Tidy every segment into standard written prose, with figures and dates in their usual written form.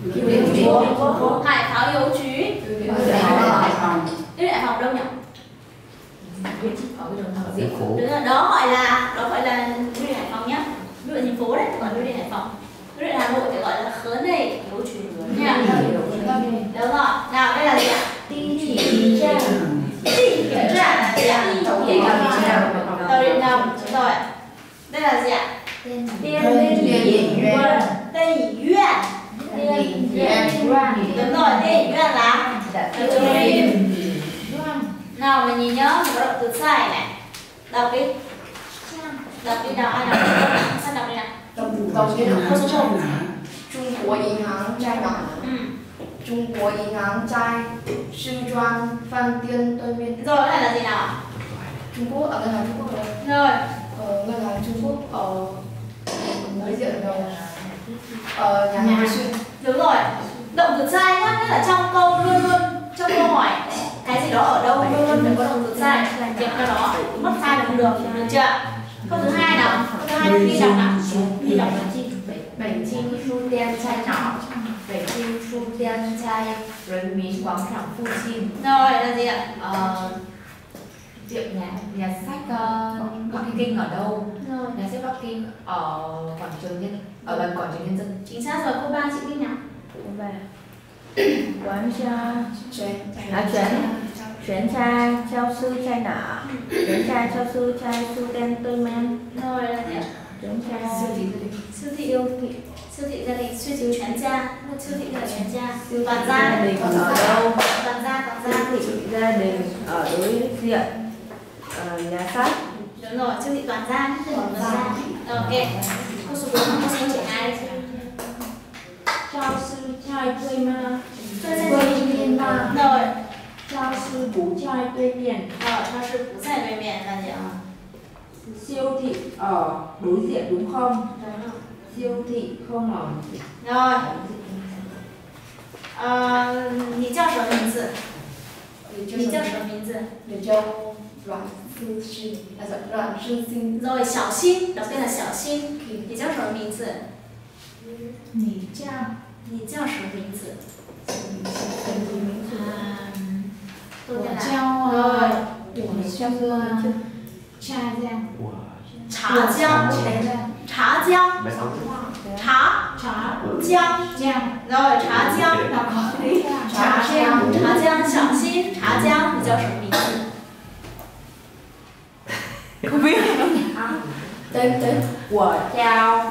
Bưu điện thành phố. Hải Pháo邮局. Bưu điện Hải Phòng. Bưu điện Hải Phòng đâu nhỉ? Ở cái đường thành phố. Đúng rồi, đó gọi là bưu điện Hải Phòng nhá. Bưu điện thành phố đấy, còn bưu điện Hải Phòng. Bưu điện Hà Nội thì gọi là khớn này,邮局nha. Đúng rồi. Nào đây là gì ạ? Địa chỉ trạm. Địa chỉ trạm là gì ạ? Tàu điện ngầm. Rồi. Đây là gì ạ? Điện viện. Điện viện. Đúng rồi, điện viện là nào mình nhìn nhớ, mình có động từ sai này. Đọc đi. Đọc đi nào, ai đọc đi. Sao đọc đi nào? Đầu tiên là Trung Quốc银行在哪？中国银行在四川饭店对面。 Rồi, cái này là gì nào? Trung Quốc ở ngân hàng Trung Quốc rồi. Rồi. Ngân hàng Trung Quốc ở đối diện đầu nhà hàng xuyên. Đúng rồi. Động từ sai nhá, nghĩa là trong câu luôn luôn trong câu hỏi cái gì đó ở đâu luôn luôn phải có động từ sai, làm việc cho đó mất sai là không được, được chưa? Câu thứ hai nào? Câu thứ hai đi đọc nào. Đi đọc là chi? 北京书店在哪儿？北京书店在人民广场附近。 Rồi là gì ạ? Tiệm nhà sách Bắc Kinh ở đâu? Rồi. Nhà sách Bắc Kinh ở quảng trường ở gần quảng trường Nhân dân. Chính xác rồi, câu 3 chị đi nào. Và quán trà chuyển tra giáo sư trai nở chuyển tra giáo sư trai su đen tôi men. Rồi là gì ạ? Chuyển tra siêu thị gia đình siêu thị chuyên gia, siêu thị là chuyên gia, toàn gia đình ở đâu? Toàn gia Siêu thị gia đình ở đối diện nhà sách. đúng rồi, siêu thị toàn gia. Ok, câu số 4 và câu số 2. Giáo sư trai tôi mà rồi. Giáo sư bố trai tôi miền. Giáo sư bố trai tôi miền là gì ạ? Siêu thị ở đối diện đúng không? Đúng rồi. Siêu thị không ở. Rồi. 你叫什么名字？你叫什么名字？ Để cho阮Sư Sinh là阮Sư Sinh. Rồi, Xiao Xin, đầu tiên là Xiao Xin. 你叫什么名字？ 你叫什么名字？ 我我叫茶江。茶江。rồi茶江，小心茶江，你叫什么名字？ không biết. Tên 我叫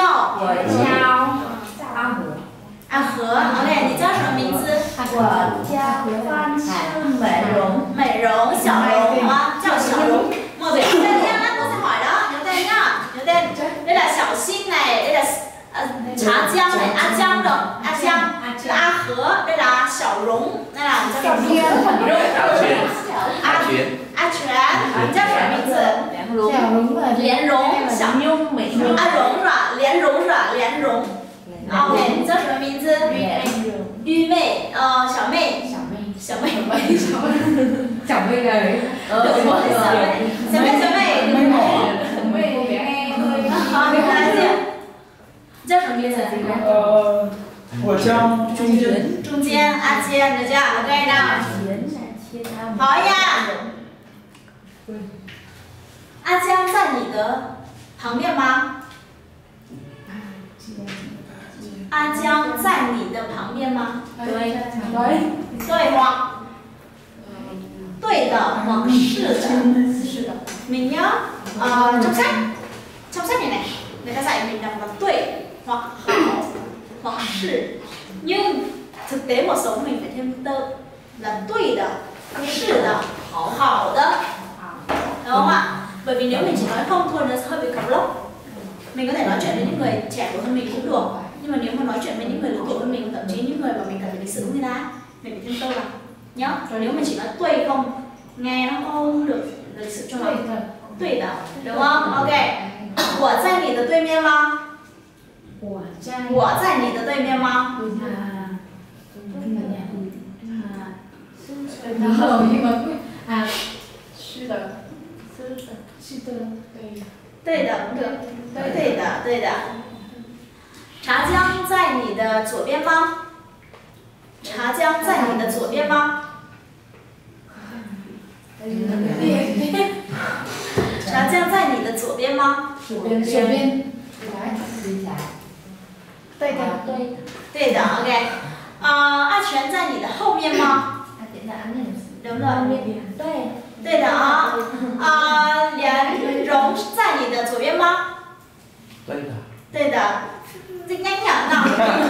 阿和 ，OK， 你叫什么名字？ 我叫范世美容， 小容啊，叫小容。mọi người nhớ tên nhá, cô sẽ hỏi đó, nhớ tên nhá, nhớ tên. Đây là Xiao Xin này, đây là Trà Giang này, A Giang rồi, A Giang, là A Hứa, đây là Xiao Rống, đây là A Truyền,你叫什么名字？莲蓉，小妞美妞，阿蓉是吧？莲蓉是吧？莲蓉。OK， 你叫什么名字？玉妹，小妹。小妹 rồi. 小妹，好，你来见。叫什么名字？ 我叫中间。 中间，阿坚，你叫 OK nào。好呀。阿江在你的旁边吗？阿江在你的旁边吗？对hoặc 对的hoặc是的mình nhớ trong sách này người ta dạy mình đọc là tuệ hoặc hảo hoặc是, nhưng thực tế một số mình phải thêm tơ là tuệ的是的hảo的, đúng không ạ? Bởi vì nếu mình chỉ nói không thôi nó sẽ hơi bị cọc lốc. Mình có thể nói chuyện với những người trẻ tuổi hơn mình cũng được, nhưng mà nếu mà nói chuyện với những người lớn tuổi hơn mình, thậm chí những người mà mình cần phải lịch sự với người ta, mình phải thêm tơ vào nhớ. Rồi nếu mình chỉ nói tuệ không, nghe nó không được lịch sự cho lắm. Tuệ的, đúng không? Ok. 我在你的对面吗？我在你的对面吗？ 对的，对的。茶江在你的左边吗？ 茶浆在你的左边吗？茶浆在你的左边吗？ 左边。对的。 对的 ，OK。爱全在你的后面吗？đúng rồi。对的啊。莲蓉在你的左边吗？对的。Dịch nhanh nhở nào.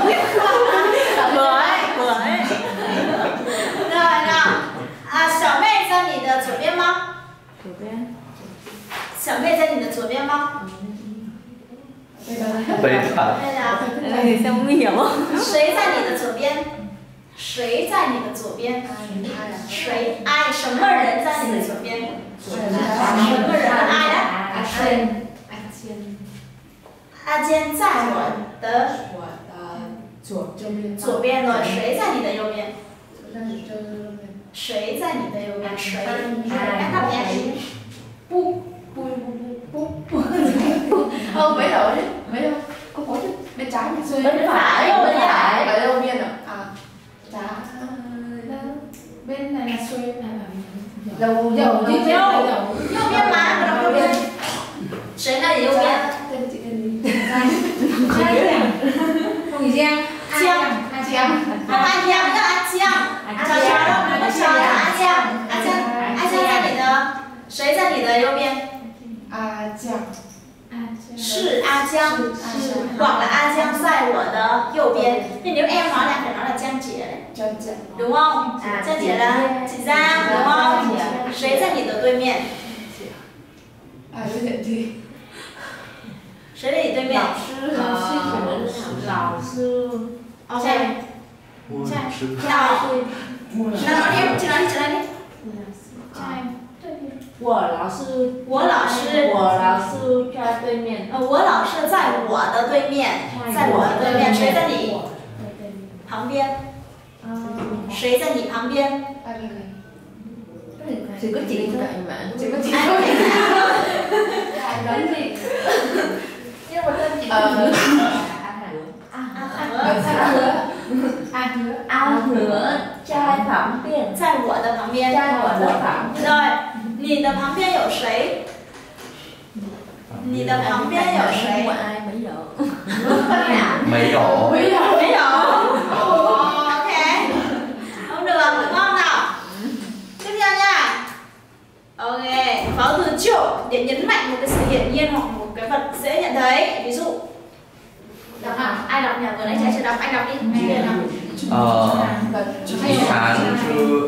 Vừa ấy. Rồi nào.小妹在你的左边吗？左边。小妹在你的左边吗？对的。 你像nguy hiểm không? 谁在你的左边？谁在你的左边？谁？爱什么人在你的左边？什么人？爱的？阿坚在我的左边了，谁在你的右边？谁在你的右边？谁？哎，那边。不。 mấy rồi đấy, mấy đâu? Không có chứ, bên trái bên xuôi. Bên phải, bên phải. Ở đâu biên rồi? Trái. Bên này là xuôi, bên này là Dầu 右边mà,右边. 谁在你右边？ Hồng Giang. Giang. A Giang. Không A Giang nữa, A Giang. Chào đâu, đừng có chào là A Giang. A Giang在你的，谁在你的右边？是阿江，忘了阿江在我的右边。那nếu em nói là phải nói là Giang姐đấy, đúng không? Giang姐là chị Giang, đúng không? 谁在你的对面？谁在你对面？ 老师。 OK。nào nói đi, chị nói đi. 我老师在对面。 我老师在我的对面，在我的对面。谁在你旁边？谁在你旁边？ Chỉ có chị thôi mà. Chỉ có chị thôi. Nói gì? Nhưng mà tên chị A Hứa trai旁边， 在我的旁边。 在我的旁边。 对，你的旁边有谁？你的旁边有谁？ ai mấy giờ? Mấy độ. Mấy độ. Ok. Không được, đúng không nào? Tiếp theo nha. Ok, pháo từ triệu để nhấn mạnh một cái sự hiển nhiên hoặc một cái vật dễ nhận thấy. Ví dụ. Đọc nào? Ai đọc nhỉ? Vừa nãy trái chưa đọc, anh đọc đi. Thị Hàn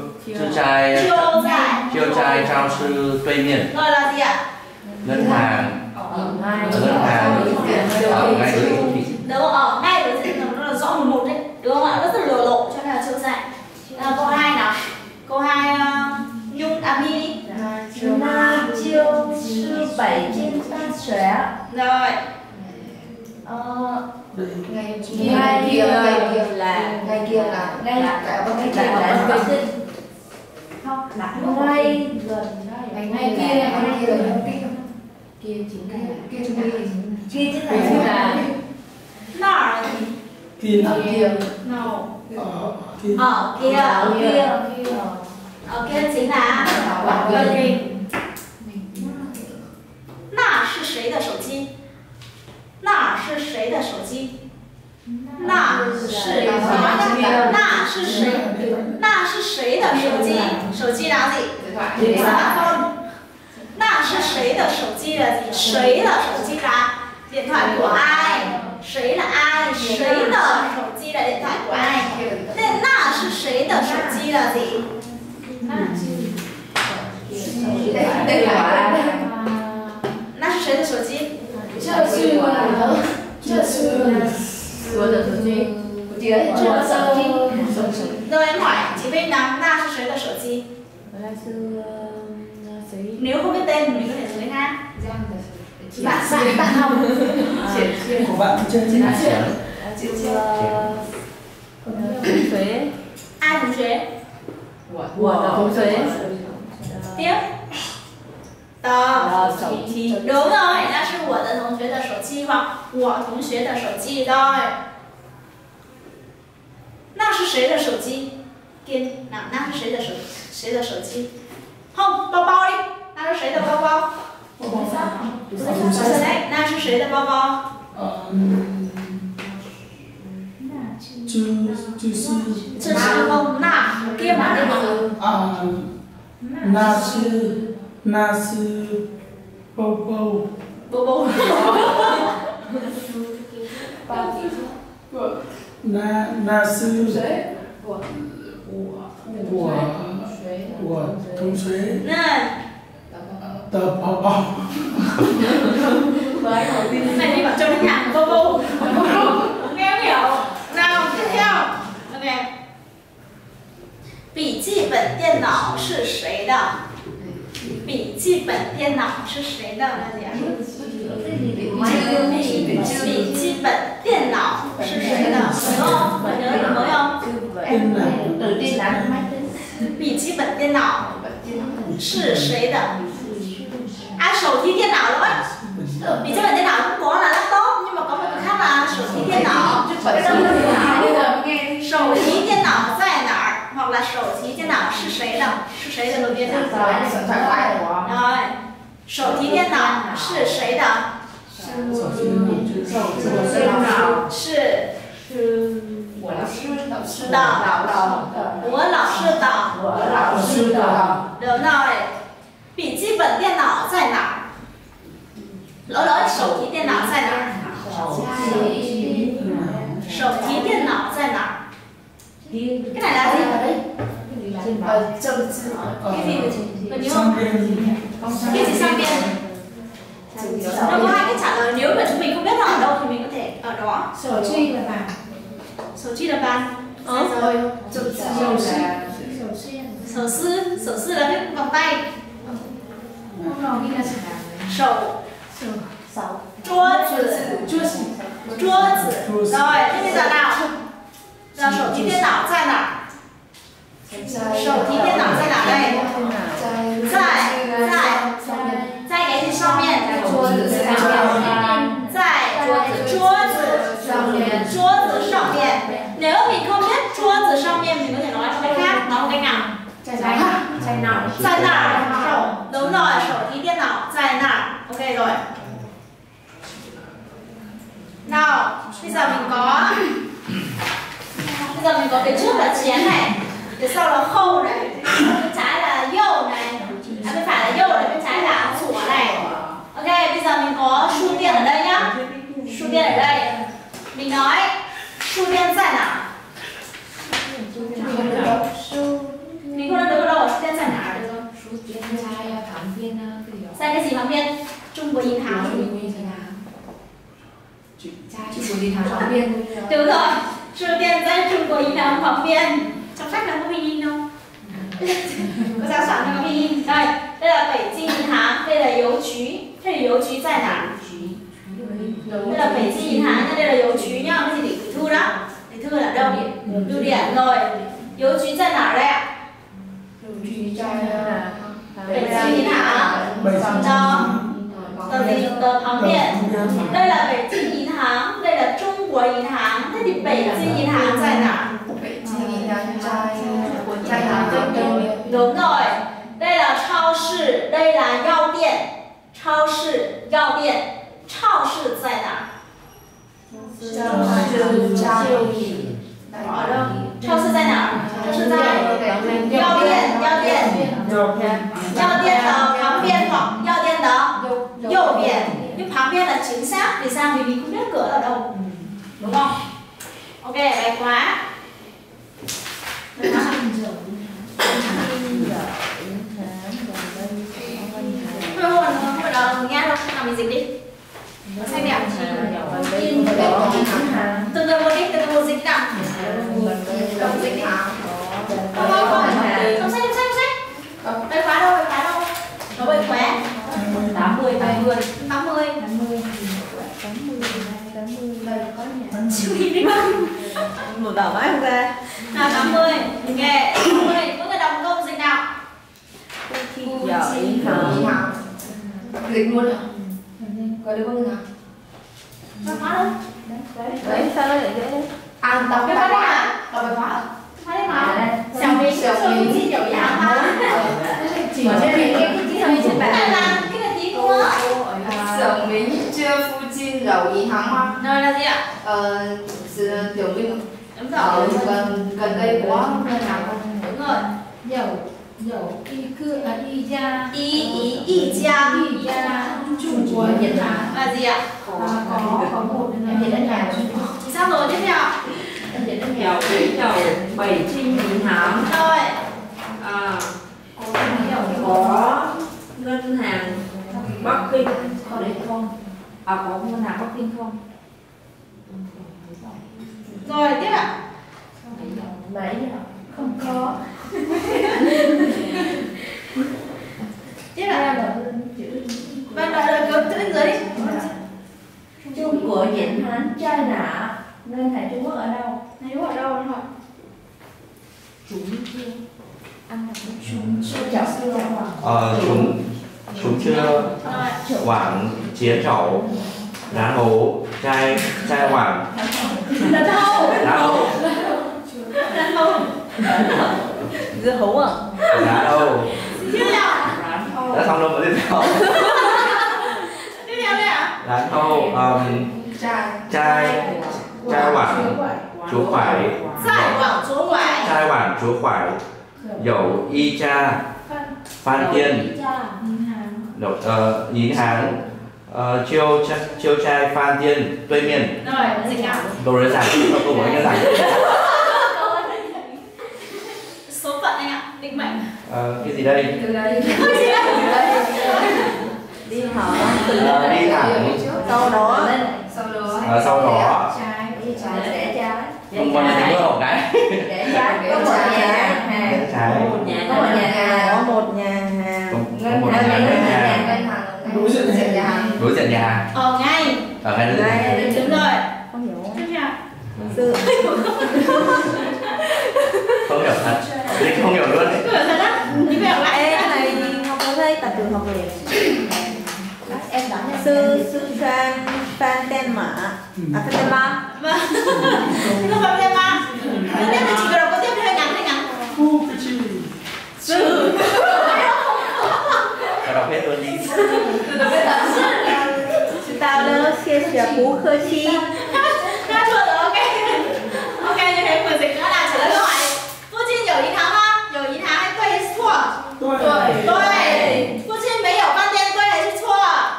chiêu trai trao sư Tây Miền. Rồi là gì ạ? Ngân hàng. Ngay đối thị. Đúng không? Ở ngay đối diện nó là rõ một đấy, đúng không ạ? Rất là lộ lộ cho nên là chiêu trai. Câu 2 nào. Câu 2 Nhung Mi đi. Na chiêu sư Bắc Kinh大学. Rồi. Ngày kia là ngay không đặt ngay gần ngày kia là không tin. Kia chính là Nào là gì? Kia. Nào. Kia. Ở kia chính là那是谁的手机？那是谁的手机？那是谁？那是谁的手机？手机哪里？ smartphone。那是谁的手机là gì？ 谁的手机là điện thoại của ai？ 谁là ai？ 谁的手机là điện thoại của ai？ Nên 那是谁的手机là gì？ 那是谁的手机？ 我的手机， Rồi em hỏi chị Vinh nào, na是谁的手机？ Nếu không biết tên mình có thể dưới ha. Bạn không? Của bạn chơi trên Ai同学？ 我的同学。 Tiếp. Đúng rồi, 那是我的同学的手机hoặc 我同学的手机rồi. 那是谁的手机？ 电脑，拿出谁的手机？không， 包包đi， 拿出谁的包包？那是谁的包包？ 这是 không那kia mà đây 那是包包。那是我同学的包包。 này đi bảo cho đến nhà bô bô nghe hiểu nào tiếp theo ok 笔记本电脑是谁的？笔记本电脑是谁的？大家笔记本电脑是谁的？有没有？笔记本电脑是谁的？à手提电脑rồi. Vì cho bạn điện não cũng có là laptop nhưng mà có một cái khác là手提电脑. Sổ thí điện não tại哪? Hoặc là sổ thí điện não是谁的? 是谁的手提电脑? Rồi. Sổ thí điện não是谁的? 是我老师的. Được rồi. 笔记本电脑在哪儿？ Lỗi手提电脑在哪儿？手提电脑在哪儿？ Cái này là gì? Cái gì? Còn nhớ không? Cái gì sang biên? Nó có hai cách trả lời, nếu mà chúng mình không biết nó ở đâu thì mình có thể ở đó. Sổ chi là bàn. Sổ sư là viết bằng tay. Sổ桌子 rồi thế bây giờ nào là手提电脑在哪儿？手提电脑在哪đây？在cái gì上面？在桌子上面。Nếu mình không biết 桌子上面mình có thể nói cách khác, nói một cách nào? 在哪儿？ Đúng rồi, 手提电脑在哪儿？ Ok rồi. Nào, bây giờ mình có cái trước là chén này, cái sau là khâu này, bên trái là dâu này, bên phải là dâu này, bên trái là sủa này. Ok, bây giờ mình có su tiên ở đây nhá. Su tiên ở đây. Mình nói su tiên tại nào? Mình không nói được đâu, su tiên tại nào? Sai cái gì旁边? Trung Quốc银行. Đúng rồi, Su Tiên在中国银行旁边. Trong sách là có hình in đâu? Có giáo soạn có hình in. Đây, đây là北京银行, đây là邮局. Thế thì邮局在哪? Đây là北京银行, đây là邮局nhá, cái gì để gửi thư đó. Để thư là đâu? Bưu điện rồi.邮局在哪đây ạ?北京银行. Tờ旁边. Đây là北京银行, đây là Trung Quốc银行. Thế thì北京银行在哪? Đúng rồi. Đây là 超市, đây là 药店. 超市, 药店. 超市在哪? 超市在哪儿？超市在药店的旁边hoặc 药店的右边. Nhưng 旁边là chính xác, vì sao? Vì mình không biết cửa ở đâu. Đúng không? Ok, bài khóa. Hồi đó nghe đâu, nào mình dịch đi. Xem đẹp. Từ từ một đi, từ từ một dịch nào. Đồng dịch đi. Không sách. Bài khóa đâu? Nó bài khóa. 80. Chịu đi đi không? Một đảo mãi không ra. Nào 80. Nghe 80. Mỗi người đọc một câu dịch nào. Dịch luôn hả? Có được không nào? Bài khóa đâu? Đấy, sao nó lại dễ đấy? À, đọc cái khóa hả? Đọc bài khóa hả? Khóa đi mà. phu chi giàu ý hàng hóa. Chỉ trên mình cái chỉ hơi trên Cái này bàn. là cái là gì của? Sở mình chưa phu chi giàu ý hàng hóa. Rồi là gì ạ? Sự tiểu minh Đúng ở rồi. gần đây của ngân hàng. Đúng rồi. dầu y cư y gia Y gia Trung Quốc Nhật Hàn là gì ạ? có một em Nhật Hàn Chính xác rồi, tiếp theo. em Nhật Hàn dầu Bảy Trinh银Hành Rồi. có ngân hàng Bắc Kinh có đấy không có ngân hàng Bắc Kinh không? Rồi tiếp ạ. mấy không có Tiếp ạ. Vâng, rồi cứ bên dưới đi. Trung Quốc Nhật Hàn China ngân hàng Trung Quốc ở đâu? Này đúng ở đâu rồi? chúng chưa ăn là chúng chưa chúng chưa Quảng chiến trẩu Rán hố Chai Quảng Lần hầu. Rán hố Lần hầu. Dưa hấu à? Rán hố Tiếp theo. đã xong đâu mà tiếp theo. Tiếp theo đây ạ. Rán hố Chai Quảng Chúa Khoải Giải quảng chúa ngoại. Chai Quảng Chúa Khoải Dầu Y Cha Phan Tiên Nhín Hán Chiêu Trai Phan Tiên Tây Miền Rồi, dịch nào? Đồ đơn giản, câu hỏi đơn giản. Số phận anh ạ, định mệnh. Cái gì đây? Từ đây. Đi hỏi Đi thẳng sau đó sau đó Rẽ trái. không còn là bước một cái Rẽ trái. Có một nhà hàng. trái Có một nhà hàng. có một nhà hàng Ngân hàng. Đối diện nhà hàng. đối diện nhà Ngay. ở ngay đối diện nhà. Đúng rồi. không hiểu Tiếp theo. sự Không hiểu thật Linh không hiểu luôn đấy. Cứ thật á. Đi về lại. cái này học có thấy tập trường học liền em đoán là sư Phan Tên Mã Phan Tên Ma Vâng. Không phải thêm mà. Tiếp theo chỉ cần có tiếp theo ngắn. Phu Chi Sư. Phải đọc hết luôn đi. tao lỡ chia sẻ phú khơ chi Đã thua rồi, ok. Ok, như thế vừa dịch đã là trả lời câu hỏi. Phu Chin有银行吗？有银行还对还是错？对。附近没有饭店，对还是错？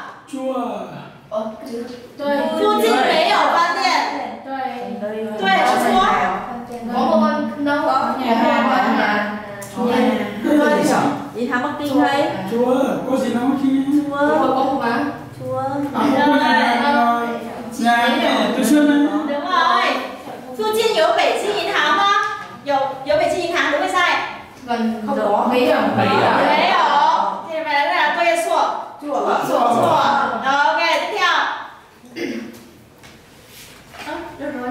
附近没有饭店，对还是错？ Có một đâu có nhà hàng. 银行Bắc Kinh thấy Chúa có gì đâu khi Chúa Có một má. Chúa nhà này tôi xưa này. Đúng rồi.附近有北京银行吗？有北京银行，đúng hay sai？ Gần không có. Mấy à? 没有没有。这边来对还是错？错。OK，tiếp theo。Được rồi.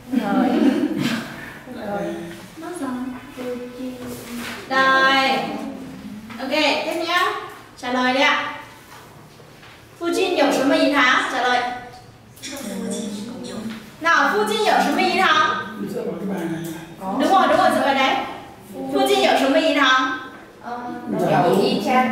Rồi. Ok, tiếp nhá. Trả lời đi ạ.附近有什么银行？trả lời. Nào,附近有什么银行？ Dựa vào cái bài này. Đúng rồi, dựa vào đấy.附近有什么银行？ Dầu y cha.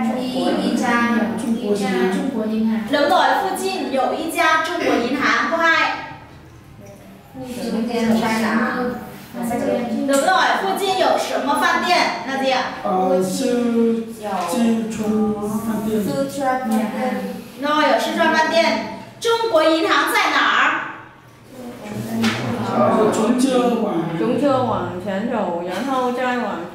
Trung Quốc银行 Đúng rồi,附近有一家中国银行，câu 2. Chúng tiền China. Đúng rồi,附近有什么饭店？là gì ạ? Sư Chi Trung Phan Tiên. Sư Chuan Phan Tiên. Rồi, 有四川饭店。中国银行在哪儿？ Chúng chưa Quảng. chúng chưa Quảng Trấn Trầu Gián Hâu Trai Quảng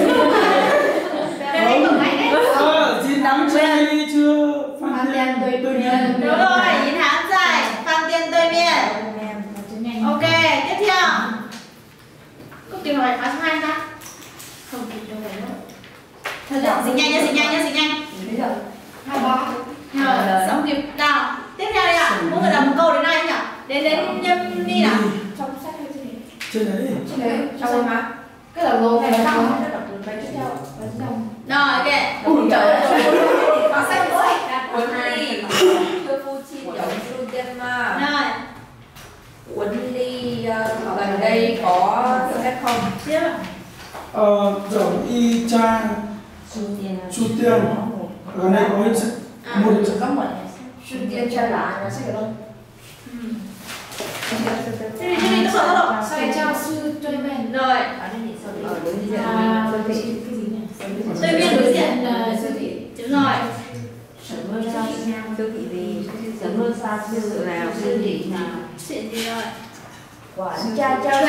Gì nắng chay chưa Phan Tiên tôi miền. Đúng rồi,银行在饭店对面。Ok, tiếp theo. Có tìm hỏi khóa số 2 ta? Không kịp đâu đấy đâu. Thôi được, dịch nhanh nhá. Bây giờ 23. Rồi, xong kịp. Nào, tiếp theo đi ạ. Mỗi người đọc một câu đến đây nhỉ? Đến Nhâm đi nào. Trong sách hay gì? Trên đấy. Trên đấy. Trong đây má. Cái là lô này nó không. Cái tiếp theo. Rồi, ok. Ui trời ơi. có sách rồi Quân ly Thưa Phu Chi Dậu Sư Tên Ma Rồi, Quân ly gần đây có cách không? tiếp ạ. Dầu y cha chu tiên. Ở này có một chữ. Chu tiên cha là nó sẽ đâu? Thế thì tốc độ. Sai giáo sư đối面. Rồi. Đối面đối diện là siêu thị. Đúng rồi. Siêu thị gì? Siêu thị nào? Siêu thị nào? Chuyện gì rồi? Quản gia giáo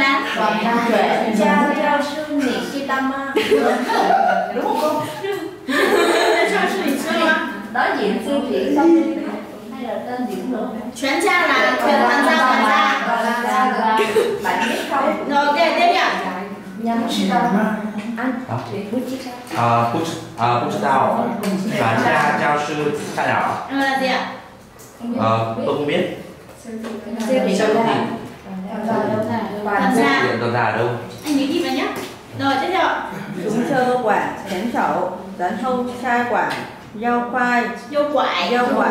sư Nị Chi Tâm á. Đúng không cô? Giáo sư Nị Chi Tâm. Đối diện siêu thị xong đi hay là tên diễn nữa? 全家là全toàn gia. Bạn biết không? Rồi ok tiếp nhỉ? Nhắm anh bút chi sao? Bút tao. Quản gia giáo sư cha nào? Là gì ạ? Tôi không biết. Siêu thị đâu ra? Toàn gia. Toàn gia ở đâu? Anh nhớ đi vào nhé. Rồi tiếp theo. Chúng sơ quả, chén chậu, tấn hông, chai quả, rau khoai, Vô quải.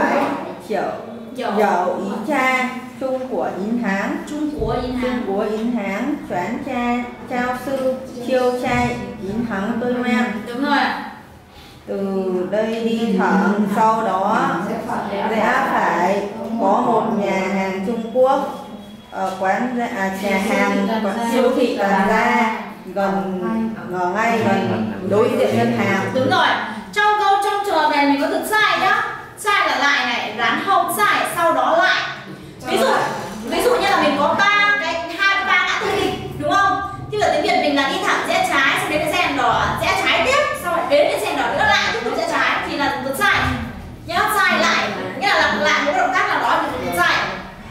dầu ý cha, Trung của Yến Hán, Trung Quốc Yên Trung Hàn. của Yến Hán, Choán cha, Trao sư, Chiêu trai, Yến Hán tôi men. Đúng rồi ạ. Từ đây đi thẳng, sau đó rẽ phải có một nhà hàng Trung Quốc, nhà hàng siêu thị Toàn Gia gần ngay gần đối diện ngân hàng. Đúng rồi. Trong trường hợp này mình có từ sai nhá. Sai là lại này, rán hông sai, sau đó lại. Ví dụ như là mình có ba ngã tư đi, đúng không? Thì ở tiếng Việt mình là đi thẳng rẽ trái, sau đến cái xe đỏ rẽ trái tiếp, sau lại đến cái xe đỏ nữa lại tiếp tục rẽ trái thì là từ sai. Nhá, sai lại, nghĩa là lặp lại một động tác nào đó thì từ sai.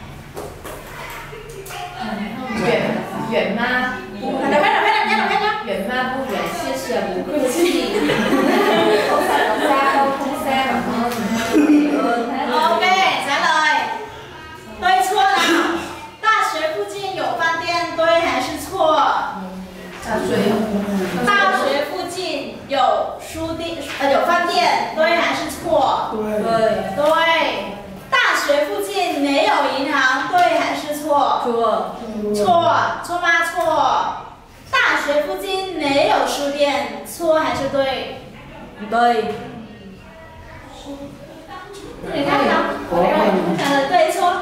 Chuyển ma. Đọc hết nhá. Chuyển ma不远，谢谢不客气。Không phải đọc ra đâu, không xe mà hơn. Ok, trả lời. Tôi错了。大学附近有饭店，对还是错？大学附近有有饭店，对还是错？对。大学附近没有银行，对还是错？错吗？错。大学附近没有书店，错还是对？ 对。 người khác không? Không trả lời对错.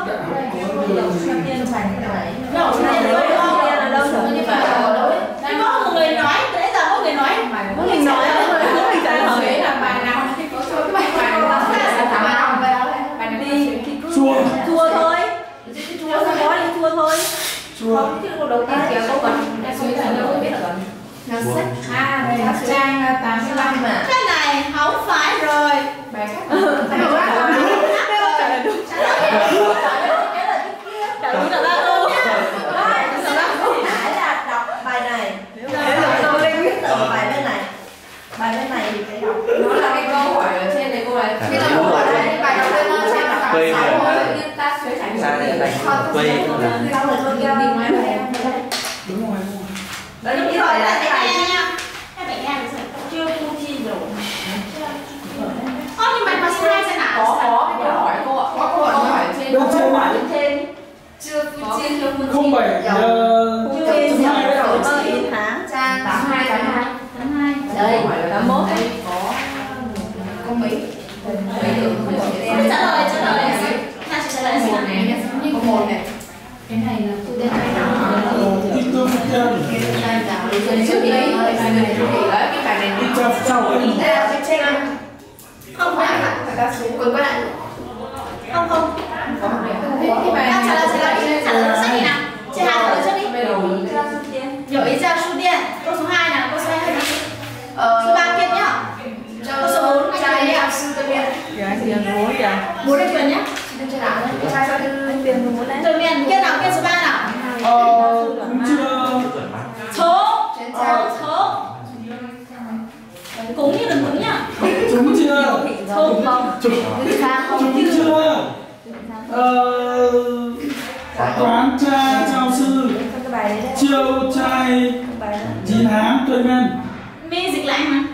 Nhỏ书店đúng không? Thì có một người nói, từ nãy giờ có người nói. Có người nói thôi, có người trả lời. Là bài nào thì có số cái bài nào sẽ thả bài nào bài nào đi Chua thôi. Chua sao có đi chua thôi. không chứ đầu tiên kiểu có còn đa số là đâu biết là nó sách trang 85 mà Cái này không phải rồi. bài khác Trả lời là ba câu. Nãy là đọc bài này. Bài bên này thì phải đọc. nó là cái câu hỏi ở trên này cô ấy cái câu hỏi này bài đầu tiên nó sẽ đọc Quê sáu mình. rồi nhưng ta sẽ trải Sao lại đánh quê là Sau rồi tôi kêu mình nói về Đúng rồi. đấy Đúng như rồi, vậy là lại cái phải này nghe nha. Hai bạn nghe được rồi. chưa tu chi rồi. Nhưng mà nó sai thế nào? có cái câu hỏi cô ạ có câu hỏi trên Đâu trên Hỏi lên trên. chưa phụ chi chưa phụ chi 07 Chưa chấm gì hai đấy rồi ạ. mơ Yến Hán. trang 82 Đây. là 81. đây có mấy Trả lời. Là chỉ trả lời gì nào? có một này cái này là phụ tên này Đi tư phụ tiên. trước đấy cái bài này cái bài này Đi cha sau ấy. đây là cái trên Không phải. còn có lại Không. cái bài Trả lời sách gì nào? Chị Hà trả lời trước đi.有一家书店. Câu số 2 nào? Câu số 2 là gì? Số 3 kia nhá. Câu số 4 trai đi học sư tư miền Dạ, tiền múa kìa. 4 đây quyền nhá. trai sao tư Tiền múa đấy. Từ miền kia nào? Kia số 3 nào? Cũng chưa. Số. Cúng như đừng cúng nhá. Đúng chưa? Không. Đúng chưa? Quán cha giáo sư Cái bài đấy đấy. chiêu trai Yến Hán tôi men. Mi dịch lại mà.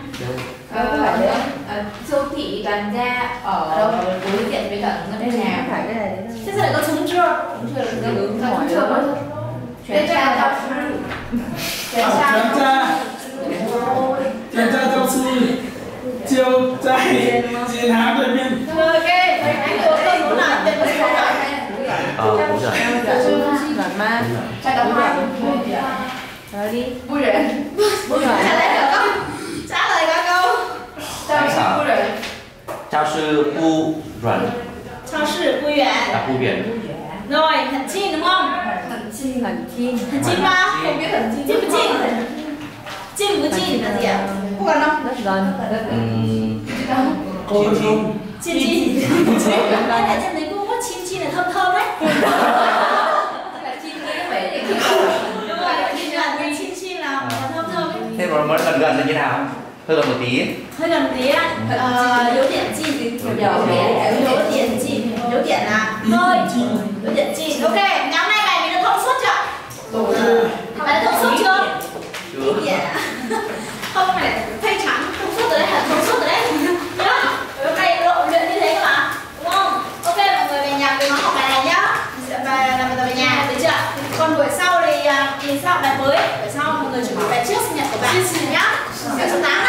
siêu thị Toàn Gia ở đâu đối diện với cả ngân hàng Phải cái này đấy. Thế giờ lại có trúng chưa? chuyển tra giáo sư chuyển tra Rồi đi. Bui rện. Bui rện. Trả lời cả câu. Chào sư bui rện. Chào sư Bu Ruẩn. Chào sư Bu Yuan. Là Bu Yuan. Rồi, hình chim đúng không? Hình chim. Hình chim ba. Không biết hình chim. Chim chim. Chim với chim là gì ạ? Không cần đâu. Rất gần. Cô không? Chim chim. Đây là trên đấy cô có chim chim là thơm thơm đấy. Là chim cái vẻ để khi Đúng rồi, chim là chim là thơm thơm ấy. Thế mà nó gần gần là như nào? Hơi gần một tí. Hơi gần tí á. Yếu điểm chim. Yếu điểm chim. Yếu điểm là hơi. Yếu điểm chim. Ok, nhóm này bài mình đã thông suốt chưa? Bài đã thông suốt chưa? Yếu điểm. Không phải phê trắng, thông suốt rồi đấy, thông suốt rồi đấy. Nhá. Hôm nay lộ luyện như thế các bạn, đúng không? Ok, mọi người về nhà cùng nó học bài này nhá. Và làm bài tập về nhà, được chưa? Còn buổi sau thì sau bài mới, buổi sau mọi người chuẩn bị bài trước sinh nhật của bạn nhá. Ngày số 8